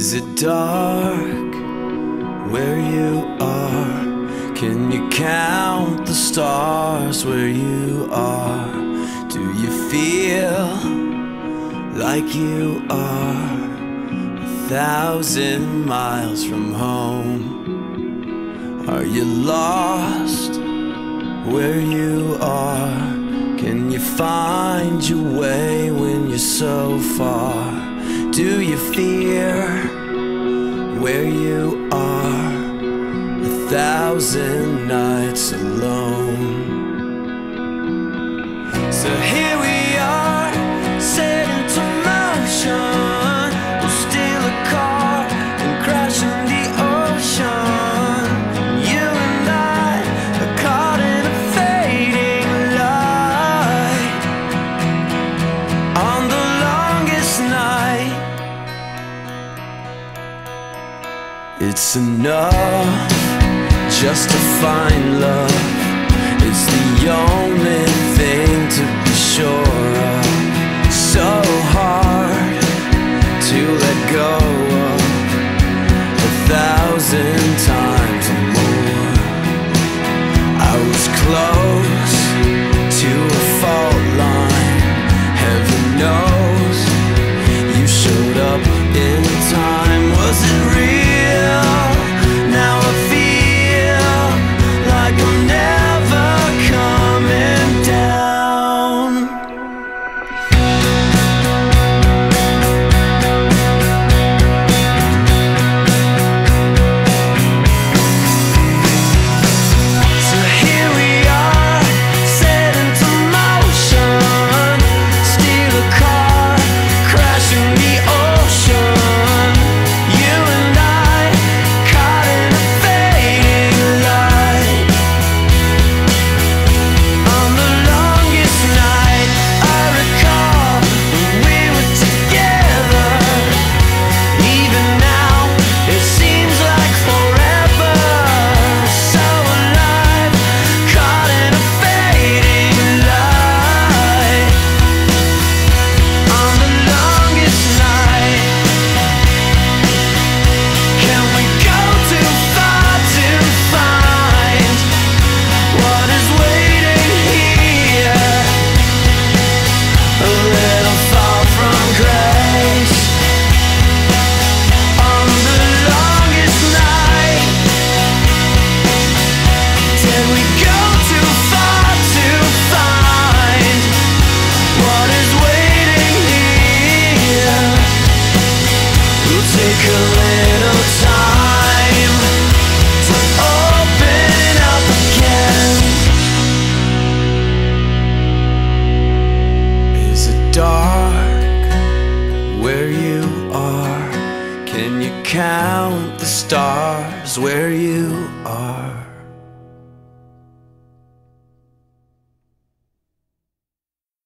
Is it dark where you are? Can you count the stars where you are? Do you feel like you are 1,000 miles from home? Are you lost where you are? Can you find your way when you're so far? Do you fear where you are? 1,000 nights alone. So here we are, set into motion. We'll steal a car and crash in the ocean. You and I are caught in a fading light on the longest night. It's enough just to find love. It's the only thing to be sure of. So hard to let go of 1,000 times or more. I was close to a fault line. Heaven knows you showed up in time. Was it real? Now I feel like I'm never coming down. So here we are, set into motion. Steal a car, crashing the ocean. You and I caught in a fading light on the longest night. I recall when we were together. Even now it seems like forever. So alive, caught in a fading light on the longest night. Can we go too far to find what is waiting here? A little far from grace on the longest night. Did we go too far to find what is waiting here? We'll take a little time to open up again. Is it dark where you are? Can you count the stars where you are?